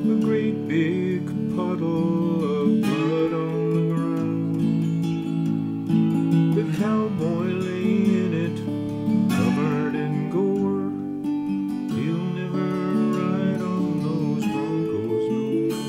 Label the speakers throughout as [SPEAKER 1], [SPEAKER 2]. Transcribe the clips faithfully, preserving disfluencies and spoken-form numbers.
[SPEAKER 1] A great big puddle of blood on the ground. The cowboy lay in it, covered in gore. He'll never ride on those broncos no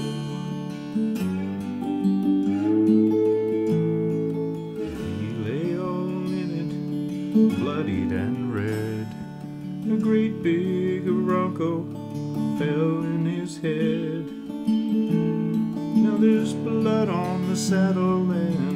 [SPEAKER 1] more. He lay all in it, bloodied and red. A great big bronco fell in his head. Now there's blood on the saddle and